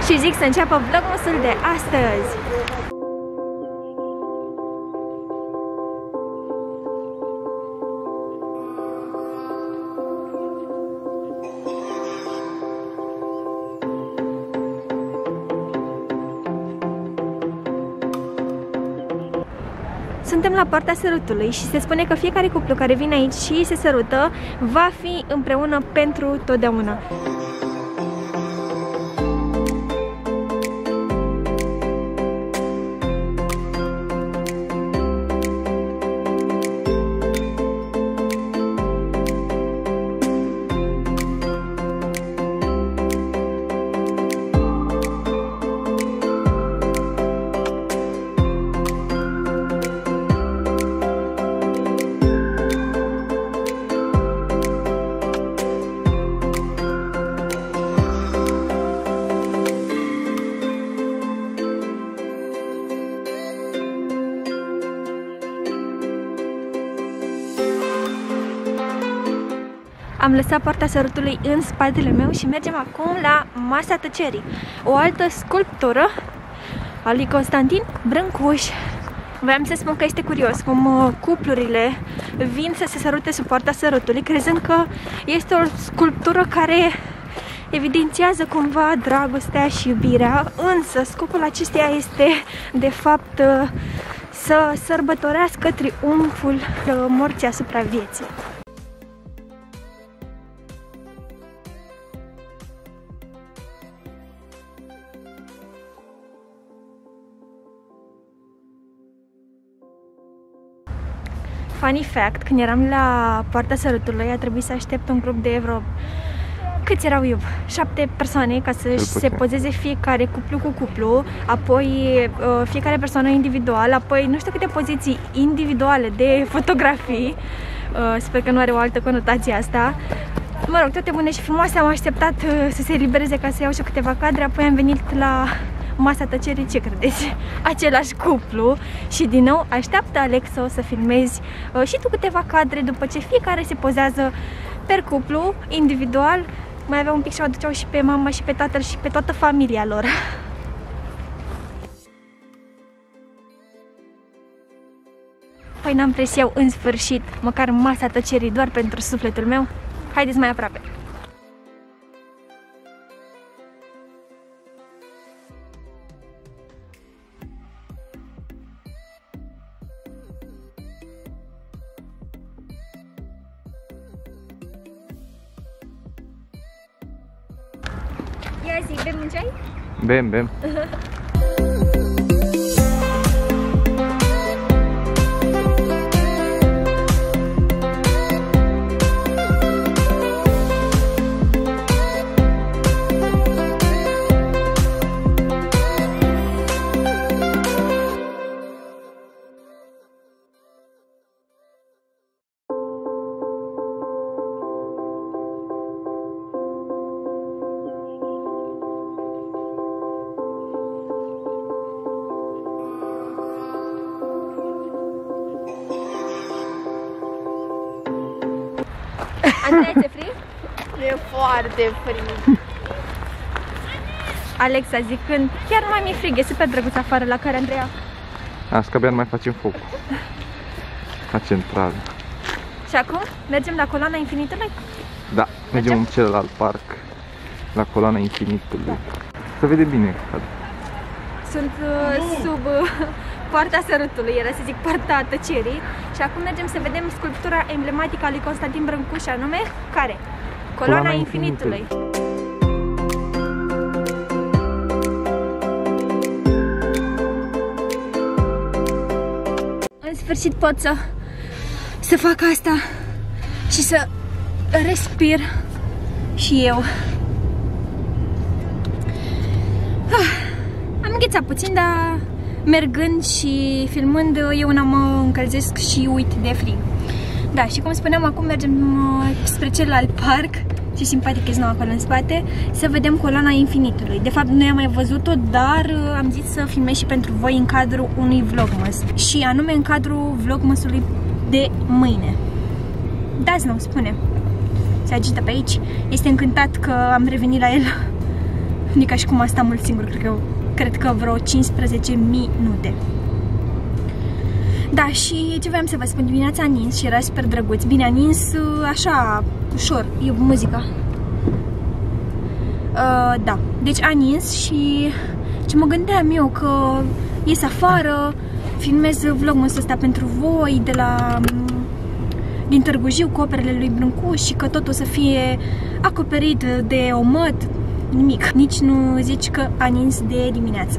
și zic să înceapă vlogmasul de astăzi. Suntem la Poarta Sărutului și se spune că fiecare cuplu care vine aici și se sărută va fi împreună pentru totdeauna. Am lăsat Poarta Sărutului în spatele meu și mergem acum la Masa Tăcerii, o altă sculptură a lui Constantin Brâncuș. Voiam să spun că este curios cum cuplurile vin să se sărute sub Poarta Sărutului, crezând că este o sculptură care evidențiază cumva dragostea și iubirea, însă scopul acesteia este de fapt să sărbătorească triumful morții asupra vieții. Funny fact, când eram la Poarta Sărutului a trebuit să aștept un grup de vreo... Câți erau eu? 7 persoane ca să se pozeze fiecare cuplu cu cuplu, apoi fiecare persoană individual, apoi nu știu câte poziții individuale de fotografii. Sper că nu are o altă conotație asta. Mă rog, toate bune și frumoase, am așteptat să se elibereze ca să iau și câteva cadre, apoi am venit la Masa Tăcerii, ce credeți? Același cuplu și din nou așteaptă Alexo să filmezi și tu câteva cadre după ce fiecare se pozează per cuplu, individual. Mai aveau un pic și o aduceau și pe mama și pe tatăl și pe toată familia lor. Păi n-am prins eu în sfârșit măcar Masa Tăcerii doar pentru sufletul meu. Haideți mai aproape! Ia zi, bem un ceai? Bem, bem. Andreea, ți-e frig? E foarte frig. Alexa zicând, chiar nu mai mi-e frig, e super drăguț afară, la care Andreea? Asta că abia nu mai facem foc. La centrală. Și acum mergem la Coloana Infinitului? Da, mergem în celălalt parc, la Coloana Infinitului. Se vede bine. Sunt sub Poarta Sărutului, era să zic Poarta Tăcerii. Și acum mergem să vedem sculptura emblematică a lui Constantin Brâncuș, anume care? Coloana Infinitului. În sfârșit pot să fac asta și să respir și eu. Am înghețat puțin, dar mergând și filmând eu una mă încălzesc și uit de frig. Da, și cum spuneam, acum mergem spre celălalt parc. Ce simpatic e acolo în spate, să vedem Coloana Infinitului. De fapt, noi am mai văzut-o, dar am zis să filmez și pentru voi în cadrul unui vlogmas. Și anume în cadrul vlogmasului de mâine. Dați nu, spune. Se agită pe aici. Este încântat că am revenit la el. Nu e ca și cum a stat mult singur, cred că vreo 15 minute. Da, și ce voiam să vă spun, dimineața a nins și era super drăguț. Bine, a nins așa, ușor, e muzica. Da, deci a nins și ce mă gândeam eu, că ies afară, filmez vlogul ăsta pentru voi din Târgu Jiu cu operele lui Brâncuș și că totul o să fie acoperit de omăt. Nimic, nici nu zici că a nins de dimineață.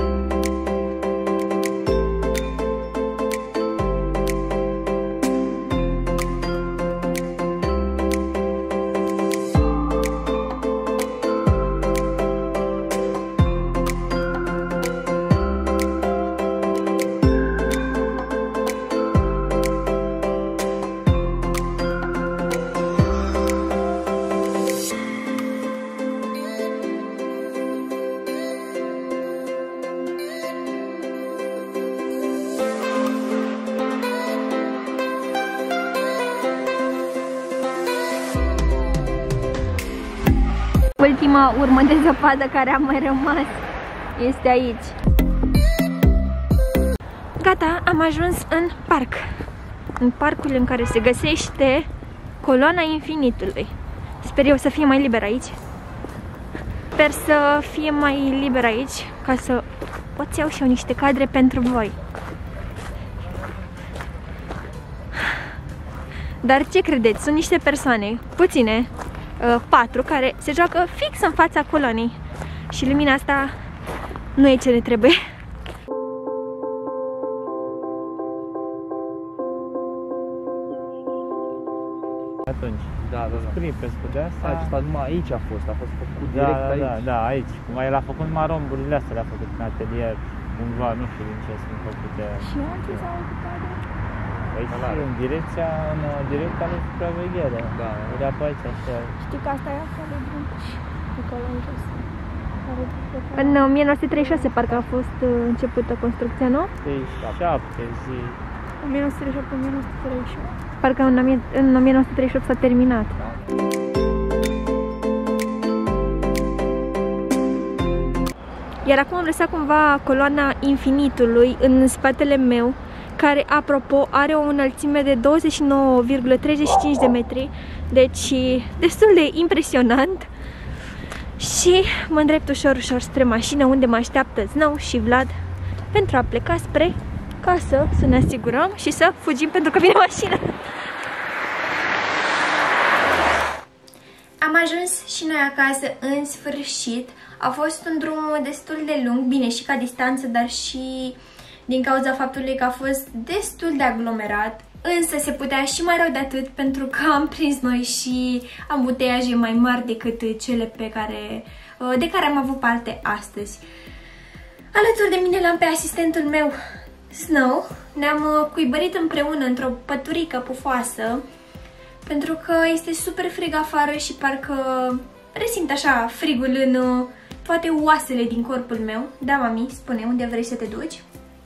Ultima urmă de zăpadă care a mai rămas este aici. Gata, am ajuns în parc. În parcul în care se găsește Coloana Infinitului. Sper eu să fie mai liber aici. Sper să fie mai liber aici, ca să pot să iau și eu niște cadre pentru voi. Dar ce credeți? Sunt niște persoane, puține, 4, care se joacă fix în fața coloanei. Și lumina asta nu e ce ne trebuie. Atunci. Da. Cripescul de asta. Acesta numai aici a fost făcut direct aici. Da, aici. Cum el a făcut numai romburile astea, le-a făcut în atelier, cumva, nu știu din ce sunt făcute. Și unde s-au ocupat? Păi și în direcția lui supraveghere. Da. Era pe aici, așa. Știi că asta e acolo Brâncuș, acolo în jos. În 1936 parcă a fost începută construcția, nu? 37 zi. 1938. Parcă în 1938 s-a terminat. Iar acum am lăsat cumva Coloana Infinitului în spatele meu, care, apropo, are o înălțime de 29,35 de metri, deci destul de impresionant. Și mă îndrept ușor spre mașină, unde mă așteaptă Snow și Vlad pentru a pleca spre casă, să ne asigurăm și să fugim pentru că vine mașina. Am ajuns și noi acasă în sfârșit. A fost un drum destul de lung, bine și ca distanță, dar și din cauza faptului că a fost destul de aglomerat. Însă se putea și mai rău de atât, pentru că am prins noi și ambuteiaje mai mari decât cele de care am avut parte astăzi. Alături de mine l-am pe asistentul meu, Snow. Ne-am cuibărit împreună într-o păturică pufoasă, pentru că este super frig afară și parcă resimt așa frigul în toate oasele din corpul meu. Da, mami, spune, unde vrei să te duci?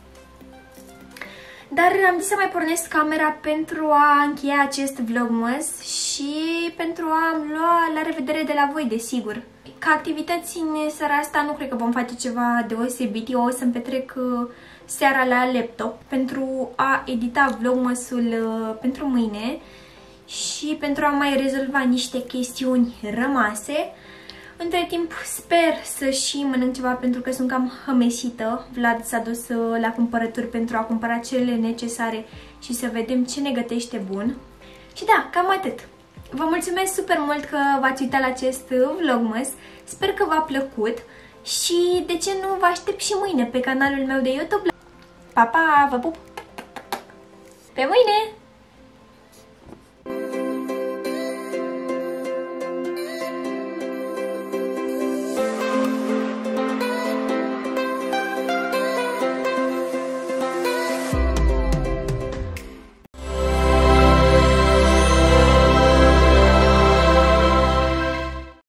Dar am zis să mai pornesc camera pentru a încheia acest vlogmas și pentru a-mi lua la revedere de la voi, desigur. Ca activități în seara asta nu cred că vom face ceva deosebit. Eu o să-mi petrec seara la laptop pentru a edita vlogmasul pentru mâine și pentru a mai rezolva niște chestiuni rămase. Între timp sper să și mănânc ceva, pentru că sunt cam hămesită. Vlad s-a dus la cumpărături pentru a cumpăra cele necesare și să vedem ce ne gătește bun. Și da, cam atât. Vă mulțumesc super mult că v-ați uitat la acest vlogmas. Sper că v-a plăcut și de ce nu vă aștept și mâine pe canalul meu de YouTube. Pa, pa, vă pup! Pe mâine!